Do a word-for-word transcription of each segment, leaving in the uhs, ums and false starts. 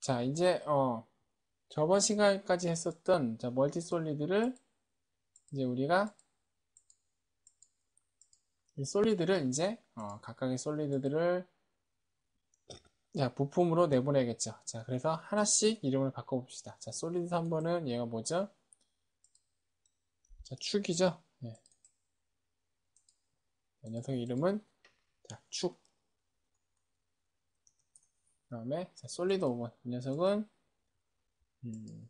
자, 이제, 어, 저번 시간까지 했었던, 자, 멀티 솔리드를, 이제 우리가, 이 솔리드를 이제, 어, 각각의 솔리드들을, 자, 부품으로 내보내겠죠. 자, 그래서 하나씩 이름을 바꿔봅시다. 자, 솔리드 삼 번은 얘가 뭐죠? 자, 축이죠? 예. 이 녀석 이름은, 자, 축. 그 다음에, 자, 솔리드 오 번. 이 녀석은, 음,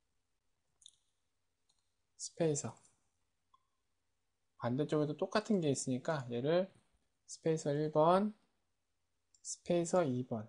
스페이서. 반대쪽에도 똑같은 게 있으니까, 얘를 스페이서 일 번, 스페이서 이 번.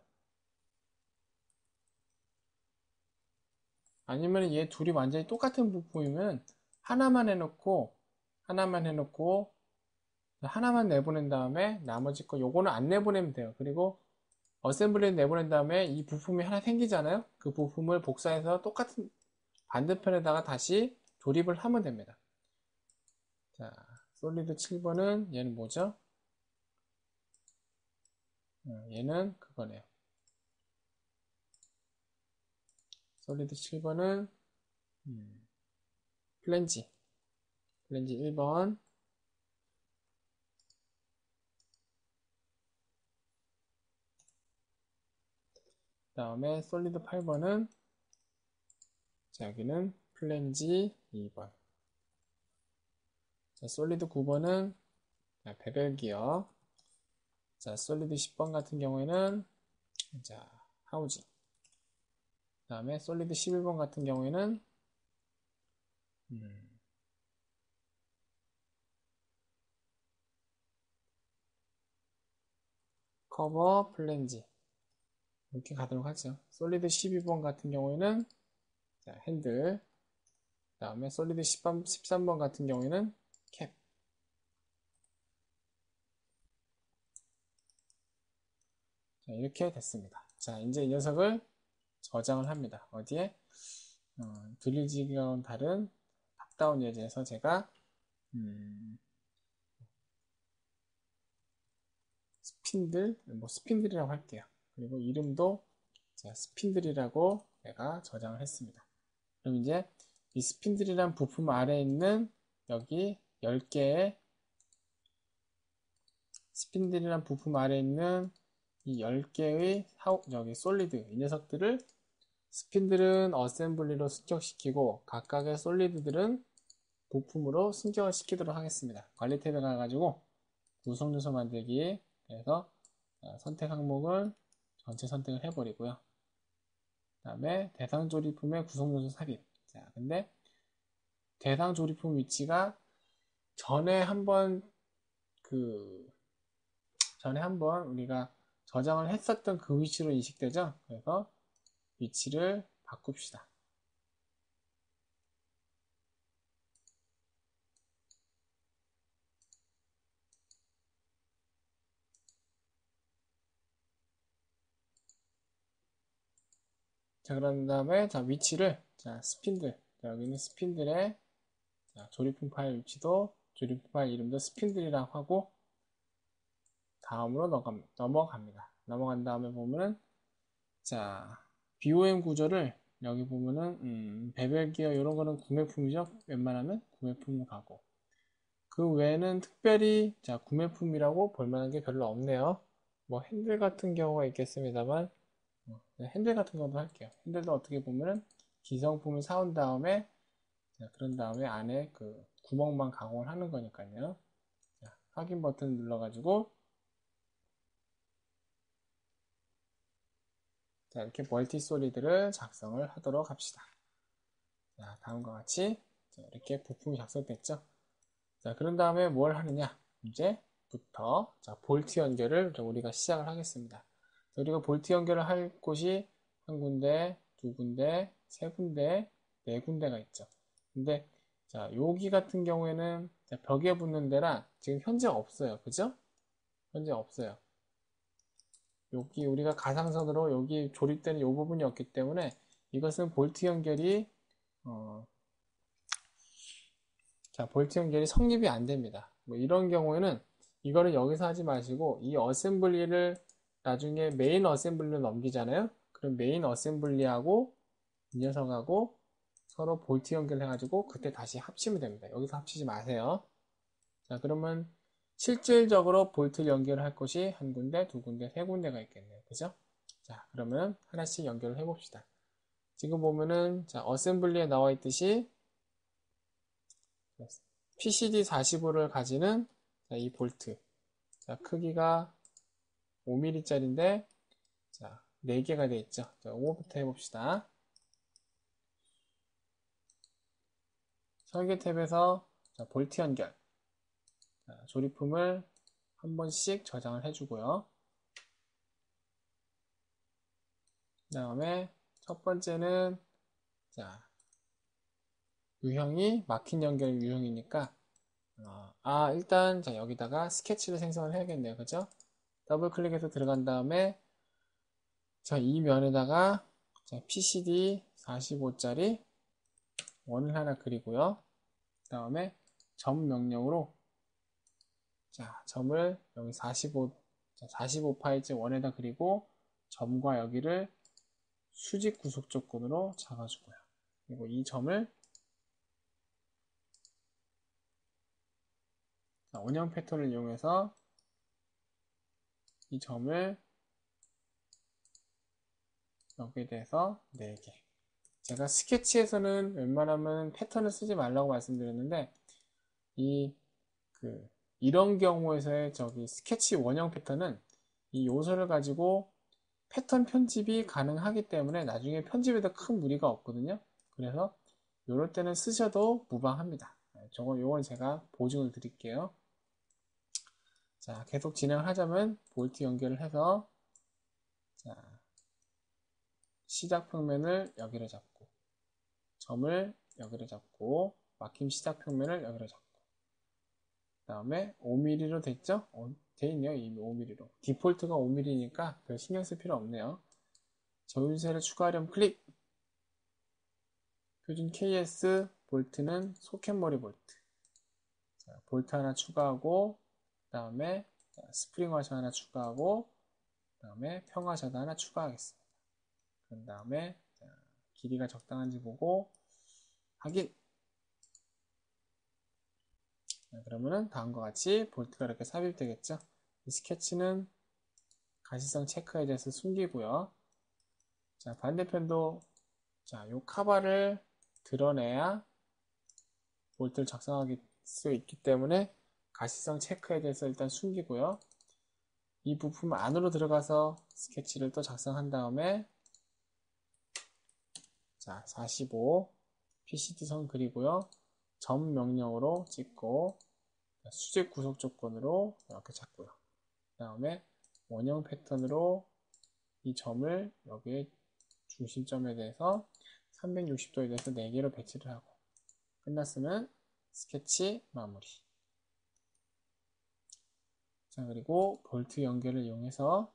아니면 얘 둘이 완전히 똑같은 부품이면 하나만 해놓고 하나만 해놓고 하나만 내보낸 다음에 나머지 거 요거는 안 내보내면 돼요. 그리고 어셈블리 내보낸 다음에 이 부품이 하나 생기잖아요. 그 부품을 복사해서 똑같은 반대편에다가 다시 조립을 하면 됩니다. 자, 솔리드 칠 번은 얘는 뭐죠? 얘는 그거네요. 솔리드 칠 번은 음, 플랜지 플랜지 일 번. 그 다음에 솔리드 팔 번은 자, 여기는 플랜지 이 번. 자, 솔리드 구 번은 자, 베벨 기어. 자, 솔리드 십 번 같은 경우에는 자, 하우징. 그 다음에 솔리드 십일 번 같은 경우에는 음, 커버 플랜지 이렇게 가도록 하죠. 솔리드 십이 번 같은 경우에는 자, 핸들. 그 다음에 솔리드 십삼 번 같은 경우에는 캡. 자, 이렇게 됐습니다. 자, 이제 이 녀석을 저장을 합니다. 어디에? 어, 드릴지기와는 다른 탑다운 예제에서 제가 음, 스핀들, 뭐 스핀들이라고 할게요. 그리고 이름도 자, 스핀들이라고 내가 저장을 했습니다. 그럼 이제 이 스핀들이란 부품 아래에 있는 여기 열 개의 스핀들이란 부품 아래에 있는 이 열 개의 여기 솔리드 이 녀석들을 스핀들은 어셈블리로 승격시키고 각각의 솔리드들은 부품으로 승격을 시키도록 하겠습니다. 관리 탭에 가가지고 구성 요소 만들기 그래서 선택 항목을 전체 선택을 해버리고요. 그 다음에 대상 조립품의 구성 요소 삽입. 자, 근데 대상 조립품 위치가 전에 한번 그 전에 한번 우리가 저장을 했었던 그 위치로 인식되죠. 그래서 위치를 바꿉시다. 자, 그런 다음에 자, 위치를 자, 스핀들 자, 여기는 스핀들의 자, 조립품 파일 위치도 조립품 파일 이름도 스핀들이라고 하고 다음으로 넘어갑니다. 넘어간 다음에 보면은 자 비오엠 구조를 여기 보면은 음, 베벨 기어 이런 거는 구매품이죠. 웬만하면 구매품으로 가고 그 외에는 특별히 자 구매품이라고 볼만한 게 별로 없네요. 뭐 핸들 같은 경우가 있겠습니다만 어, 핸들 같은 것도 할게요. 핸들도 어떻게 보면은 기성품을 사온 다음에 자, 그런 다음에 안에 그 구멍만 가공을 하는 거니까요. 자, 확인 버튼 눌러가지고 자, 이렇게 멀티 솔리드를 작성을 하도록 합시다. 자, 다음과 같이 자, 이렇게 부품이 작성됐죠. 자, 그런 다음에 뭘 하느냐? 이제부터 자, 볼트 연결을 우리가 시작을 하겠습니다. 자, 우리가 볼트 연결을 할 곳이 한 군데, 두 군데, 세 군데, 네 군데가 있죠. 근데 자, 여기 같은 경우에는 자, 벽에 붙는 데라 지금 현재 없어요. 그죠? 현재 없어요. 여기 우리가 가상선으로 여기 조립되는 이 부분이 없기 때문에 이것은 볼트 연결이 어, 자, 볼트 연결이 성립이 안 됩니다. 뭐 이런 경우에는 이거는 여기서 하지 마시고 이 어셈블리를 나중에 메인 어셈블리로 넘기잖아요. 그럼 메인 어셈블리하고 이 녀석하고 서로 볼트 연결해가지고 그때 다시 합치면 됩니다. 여기서 합치지 마세요. 자, 그러면 실질적으로 볼트 연결할 곳이 한 군데, 두 군데, 세 군데가 있겠네요. 그죠? 자, 그러면 하나씩 연결을 해봅시다. 지금 보면은, 자, 어셈블리에 나와 있듯이 피씨디 사십오를 가지는 자, 이 볼트. 자, 크기가 오 밀리미터짜리인데, 자, 네 개가 되어 있죠. 자, 이거부터 해봅시다. 설계 탭에서 자, 볼트 연결. 자, 조립품을 한 번씩 저장을 해주고요. 그 다음에 첫 번째는 자, 유형이 막힌 연결 유형이니까 어, 아 일단 자, 여기다가 스케치를 생성을 해야겠네요. 그죠? 더블 클릭해서 들어간 다음에 자, 이 면에다가 자, 피씨디 사십오짜리 원을 하나 그리고요. 그 다음에 점 명령으로 자, 점을 여기 사십오, 자, 사십오 파일째 원에다 그리고 점과 여기를 수직 구속 조건으로 잡아주고요. 그리고 이 점을 자, 원형 패턴을 이용해서 이 점을 여기에 대해서 네 개. 제가 스케치에서는 웬만하면 패턴을 쓰지 말라고 말씀드렸는데 이 그 이런 경우에서의 저기 스케치 원형 패턴은 이 요소를 가지고 패턴 편집이 가능하기 때문에 나중에 편집에도 큰 무리가 없거든요. 그래서 이럴 때는 쓰셔도 무방합니다. 저건 요건 제가 보증을 드릴게요. 자, 계속 진행을 하자면 볼트 연결을 해서 자, 시작 평면을 여기로 잡고 점을 여기로 잡고 막힘 시작 평면을 여기로 잡고 그 다음에 오 밀리미터로 됐죠? 어, 돼 있네요. 이미 오 밀리미터로. 디폴트가 오 밀리미터니까 별 신경 쓸 필요 없네요. 저윤세를 추가하려면 클릭. 표준 케이에스 볼트는 소켓머리 볼트. 자, 볼트 하나 추가하고 그 다음에 스프링 와셔 하나 추가하고 그 다음에 평화셔도 하나 추가하겠습니다. 그 다음에 길이가 적당한지 보고 확인. 자, 그러면은 다음과 같이 볼트가 이렇게 삽입되겠죠. 이 스케치는 가시성 체크에 대해서 숨기고요. 자, 반대편도 자, 요 카바를 드러내야 볼트를 작성할 수 있기 때문에 가시성 체크에 대해서 일단 숨기고요. 이 부품 안으로 들어가서 스케치를 또 작성한 다음에 자, 사십오 피씨디 선 그리고요. 점 명령으로 찍고 수직 구속 조건으로 이렇게 잡고요. 그 다음에 원형 패턴으로 이 점을 여기에 중심점에 대해서 삼백육십 도에 대해서 네 개로 배치를 하고 끝났으면 스케치 마무리. 자, 그리고 볼트 연결을 이용해서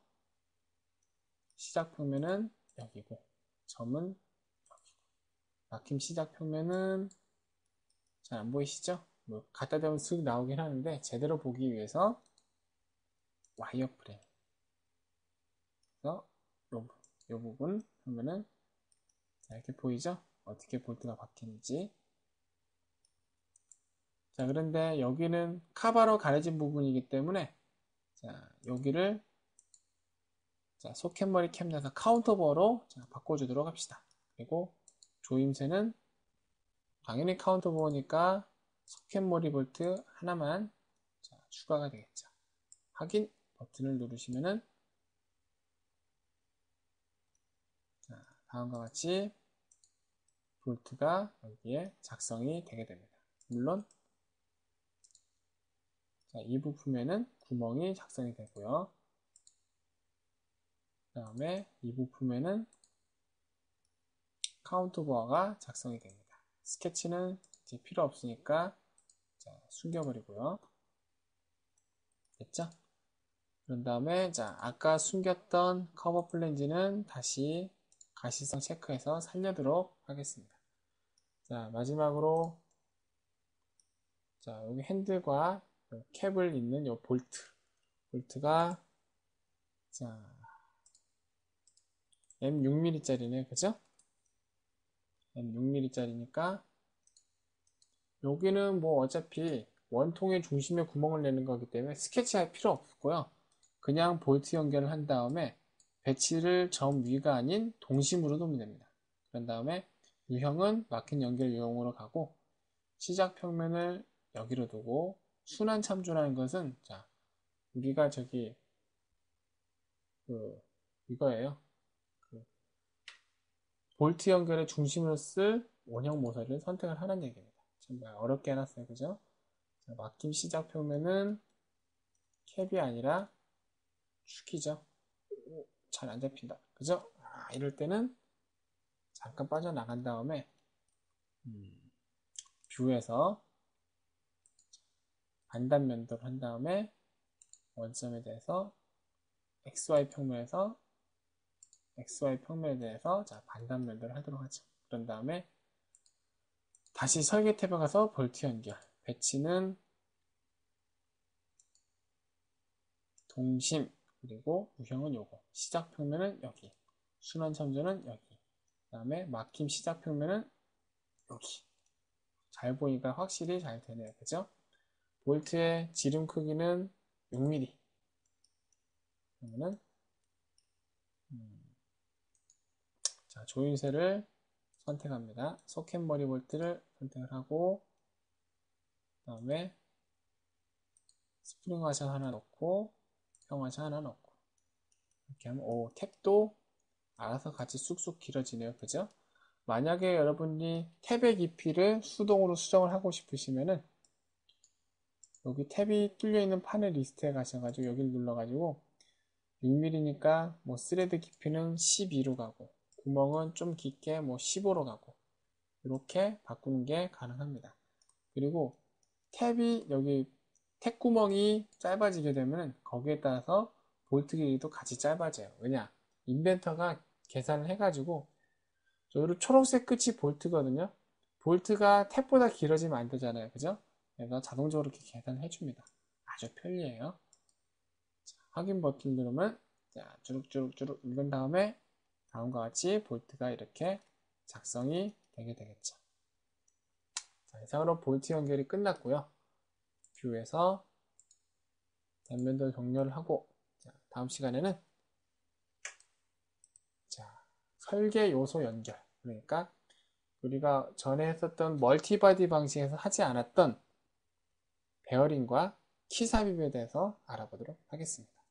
시작 평면은 여기고 점은 여기고 막힘 시작 평면은 잘 안 보이시죠? 뭐 갖다 대면 쓱 나오긴 하는데 제대로 보기 위해서 와이어 프레임 그래서 요, 요 부분 보면은 자, 이렇게 보이죠? 어떻게 볼트가 바뀌는지. 자, 그런데 여기는 카바로 가려진 부분이기 때문에 자, 여기를 자, 소켓머리 캠 내서 카운터버로 자, 바꿔주도록 합시다. 그리고 조임새는 당연히 카운터버니까 소켓머리 볼트 하나만 자, 추가가 되겠죠. 확인 버튼을 누르시면은 자, 다음과 같이 볼트가 여기에 작성이 되게 됩니다. 물론 자, 이 부품에는 구멍이 작성이 되고요. 그 다음에 이 부품에는 카운터버가 작성이 됩니다. 스케치는 이제 필요 없으니까 자, 숨겨버리고요. 됐죠? 그런 다음에 자, 아까 숨겼던 커버 플랜지는 다시 가시성 체크해서 살려도록 하겠습니다. 자, 마지막으로 자, 여기 핸들과 캡을 잇는 요 볼트 볼트가 자, 엠 육 밀리미터짜리네. 그죠? 엠 육 밀리미터짜리니까 여기는 뭐 어차피 원통의 중심에 구멍을 내는 거기 때문에 스케치할 필요 없고요. 그냥 볼트 연결을 한 다음에 배치를 점 위가 아닌 동심으로 놓으면 됩니다. 그런 다음에 유형은 막힌 연결 유형으로 가고 시작 평면을 여기로 두고 순환 참조라는 것은 자 우리가 저기 그 이거예요. 그 볼트 연결의 중심으로 쓸 원형 모서리를 선택을 하는 얘기입니다. 정말 어렵게 해놨어요. 그죠? 자, 막힘 시작 평면은 캡이 아니라 축이죠. 잘 안 잡힌다. 그죠? 아, 이럴 때는 잠깐 빠져나간 다음에 음, 뷰에서 반단 면도를 한 다음에 원점에 대해서 엑스와이 평면에서 엑스와이 평면에 대해서 자 반단 면도를 하도록 하죠. 그런 다음에 다시 설계 탭에 가서 볼트 연결 배치는 동심 그리고 유형은 요거 시작 평면은 여기 순환 참조는 여기 그 다음에 막힘 시작 평면은 여기 잘 보니까 확실히 잘 되네요. 그죠? 볼트의 지름 크기는 육 밀리미터 그러면은 음, 자 조인쇠를 선택합니다. 소켓 머리 볼트를 선택을 하고 그 다음에 스프링 와셔 하나 넣고 평 와셔 하나 넣고 이렇게 하면 오 탭도 알아서 같이 쑥쑥 길어지네요. 그죠? 만약에 여러분이 탭의 깊이를 수동으로 수정을 하고 싶으시면은 여기 탭이 뚫려있는 판을 리스트에 가셔가지고 여기를 눌러가지고 육 밀리미터니까 뭐 스레드 깊이는 십이로 가고 구멍은 좀 깊게 뭐 십오로 가고 이렇게 바꾸는 게 가능합니다. 그리고 탭이 여기 탭 구멍이 짧아지게 되면 거기에 따라서 볼트 길이도 같이 짧아져요. 왜냐? 인벤터가 계산을 해가지고 여기 초록색 끝이 볼트거든요. 볼트가 탭보다 길어지면 안 되잖아요. 그죠? 그래서 자동적으로 이렇게 계산해 줍니다. 아주 편리해요. 자, 확인 버튼 누르면 자, 주룩주룩주룩 읽은 다음에 다음과 같이 볼트가 이렇게 작성이 되게 되겠죠. 자, 이상으로 볼트 연결이 끝났고요. 뷰에서 단면도 종료를 하고 자, 다음 시간에는 자, 설계 요소 연결 그러니까 우리가 전에 했었던 멀티바디 방식에서 하지 않았던 베어링과 키 삽입에 대해서 알아보도록 하겠습니다.